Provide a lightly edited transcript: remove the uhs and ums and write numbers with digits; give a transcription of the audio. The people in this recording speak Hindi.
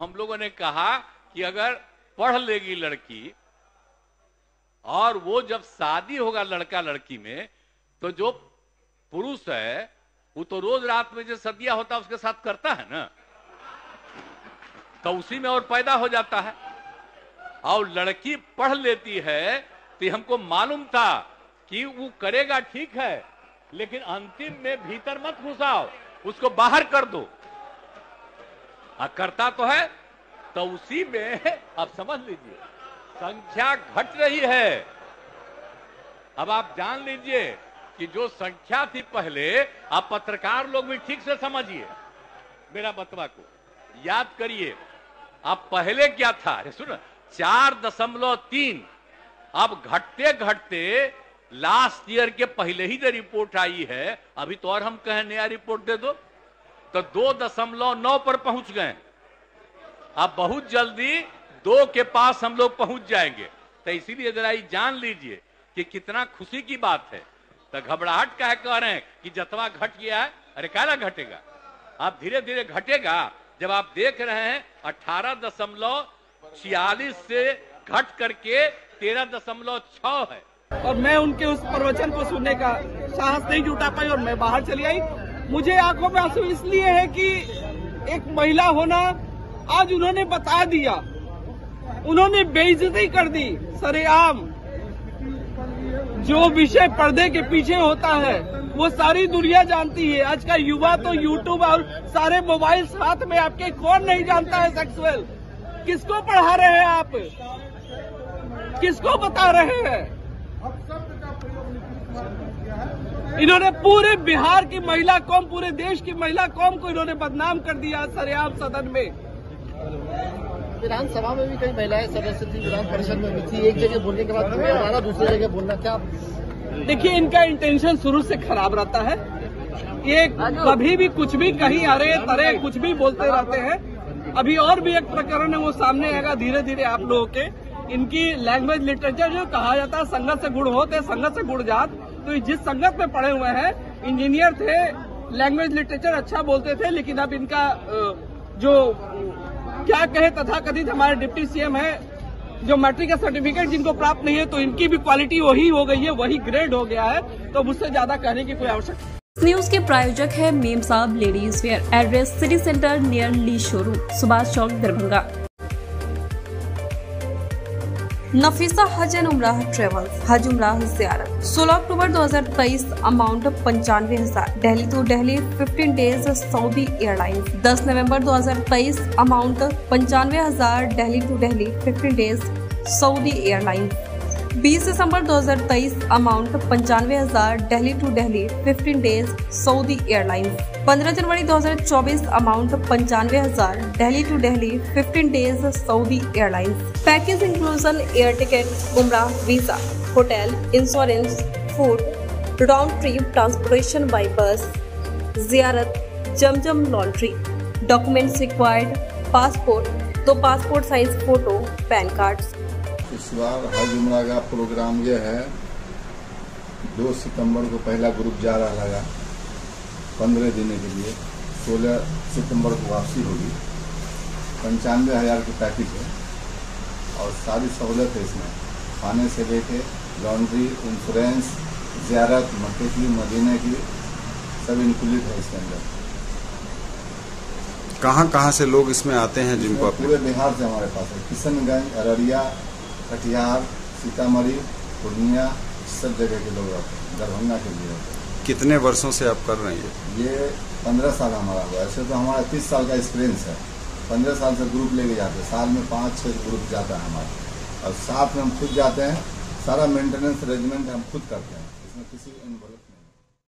हम लोगों ने कहा कि अगर पढ़ लेगी लड़की और वो जब शादी होगा लड़का लड़की में, तो जो पुरुष है वो तो रोज रात में जो सदिया होता है उसके साथ करता है ना, तो उसी में और पैदा हो जाता है। और लड़की पढ़ लेती है तो हमको मालूम था कि वो करेगा ठीक है, लेकिन अंतिम में भीतर मत घुसाओ, उसको बाहर कर दो। करता तो है, तो उसी में अब समझ लीजिए संख्या घट रही है। अब आप जान लीजिए कि जो संख्या थी पहले, आप पत्रकार लोग भी ठीक से समझिए मेरा बतवा को, याद करिए। अब पहले क्या था, सुनो, 4.3, अब घटते घटते लास्ट ईयर के पहले ही जो रिपोर्ट आई है, अभी तो और हम कहें नया रिपोर्ट दे दो, तो 2.9 पर पहुंच गए। अब बहुत जल्दी 2 के पास हम लोग पहुंच जाएंगे। तो इसीलिए जरा ये जान लीजिए कि कितना खुशी की बात है। तो घबराहट काहे कह रहे हैं कि जतवा घट गया है? अरे काला घटेगा, आप धीरे धीरे घटेगा। जब आप देख रहे हैं 18.46 से घट करके 13.6 है। और मैं उनके उस प्रवचन को सुनने का साहस नहीं जुटा पाई और मैं बाहर चली आई। मुझे आंखों में आंसू इसलिए है कि एक महिला होना आज उन्होंने बता दिया, उन्होंने बेइज्जती कर दी सरेआम। जो विषय पर्दे के पीछे होता है वो सारी दुनिया जानती है। आज का युवा तो यूट्यूब और सारे मोबाइल हाथ में आपके, कौन नहीं जानता है सेक्सुअल। किसको पढ़ा रहे हैं आप, किसको बता रहे हैं? इन्होंने पूरे बिहार की महिला कौम, पूरे देश की महिला कौम को इन्होंने बदनाम कर दिया सरेआम सदन में। विधानसभा में भी कई महिलाएं सदस्य थी, विधान परिषद में भी थी। एक जगह बोलने के बाद दोबारा दूसरी जगह बोलना, क्या? देखिए, इनका इंटेंशन शुरू से खराब रहता है। ये कभी भी कुछ भी कहीं अरे तरे कुछ भी बोलते रहते हैं। अभी और भी एक प्रकरण है, वो सामने आएगा धीरे धीरे आप लोगों के। इनकी लैंग्वेज लिटरेचर जो कहा जाता है संगत से गुण होते, संगत से गुण जात। तो जिस संगत में पढ़े हुए हैं, इंजीनियर थे, लैंग्वेज लिटरेचर अच्छा बोलते थे, लेकिन अब इनका जो क्या कहे तथाकथित हमारे डिप्टी सीएम है, जो मैट्रिक का सर्टिफिकेट जिनको प्राप्त नहीं है, तो इनकी भी क्वालिटी वही हो गई है, वही ग्रेड हो गया है। तो मुझसे ज्यादा कहने की कोई आवश्यकता। न्यूज के प्रायोजक है Meem Sahab ladies wear, address city centre near Lee showroom, Subhash Chowk, Darbhanga. Nafisa Hajj and Umrah travels, हज उमराह ज़ियारत। 16 October 2023, amount 95,000, Delhi to Delhi 15 days Saudi airlines. 10 November 2023, amount 95,000, Delhi to Delhi 15 days Saudi airlines. 20 December 2023, amount 95,000, Delhi to Delhi 15 days Saudi airlines. 15 January 2024, amount 95,000, Delhi to Delhi 15 days Saudi airlines. Package inclusion air ticket, उमरा visa, hotel, insurance, food, round trip transportation by bus, जियारत, जमजम laundry. Documents required, passport, 2 passport size photo, PAN card. इस बार हज उमरा का प्रोग्राम ये है, 2 सितंबर को पहला ग्रुप जा रहा लगा 15 दिन के लिए, 16 सितंबर को वापसी होगी। 95,000 की पैकेज है और सारी सहूलत है इसमें, खाने से लेके लॉन्ड्री, इंश्योरेंस, ज़ियारत, मक्के की, मदीने की, सब इंक्लूडेड है इसके अंदर। कहाँ से लोग इसमें आते हैं जिनको? पूरे बिहार से हमारे पास है, किशनगंज, अररिया, कटिहार, सीतामढ़ी, पूर्णिया, सब जगह के लोग आते हैं, दरभंगा के लिए आते हैं। कितने वर्षों से आप कर रहे हैं ये? 15 साल हमारा हुआ। ऐसे तो हमारा 30 साल का एक्सपीरियंस है। 15 साल से ग्रुप लेके जाते हैं, साल में 5-6 ग्रुप जाता है हमारा, और साथ में हम खुद जाते हैं। सारा मेंटेनेंस अरेंजमेंट हम खुद करते हैं, इसमें किसी इन्वॉल्व